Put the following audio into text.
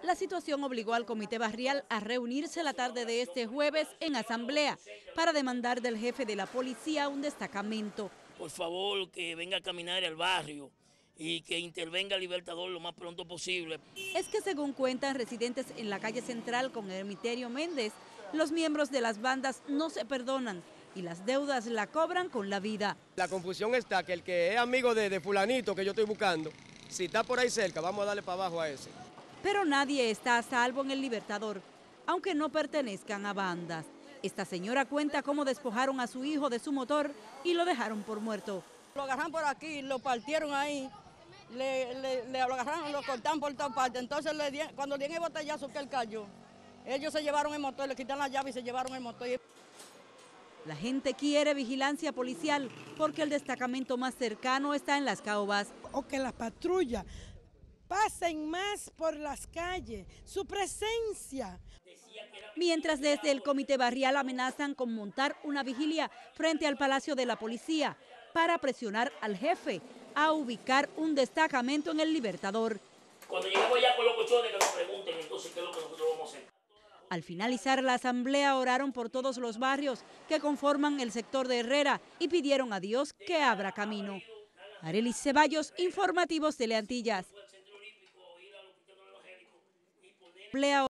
La situación obligó al Comité Barrial a reunirse la tarde de este jueves en asamblea para demandar del jefe de la policía un destacamento. Por favor, que venga a caminar al barrio y que intervenga el Libertador lo más pronto posible. Es que según cuentan residentes en la calle central con Emiterio Méndez, los miembros de las bandas no se perdonan y las deudas la cobran con la vida. La confusión está que el que es amigo de fulanito que yo estoy buscando, si está por ahí cerca, vamos a darle para abajo a ese. Pero nadie está a salvo en el Libertador, aunque no pertenezcan a bandas. Esta señora cuenta cómo despojaron a su hijo de su motor y lo dejaron por muerto. Lo agarran por aquí, lo partieron ahí, lo agarraron, lo cortaron por todas partes. Entonces cuando le dieron el botellazo que él cayó, ellos se llevaron el motor, le quitaron la llave y se llevaron el motor. La gente quiere vigilancia policial porque el destacamento más cercano está en Las Caobas. O que las patrullas pasen más por las calles, su presencia. Mientras desde el Comité Barrial amenazan con montar una vigilia frente al Palacio de la Policía para presionar al jefe a ubicar un destacamento en el Libertador. Cuando lleguemos allá con los cochones que nos pregunten entonces qué es lo que nosotros vamos a hacer. Al finalizar la asamblea oraron por todos los barrios que conforman el sector de Herrera y pidieron a Dios que abra camino. Arelis Ceballos, Informativos Teleantillas.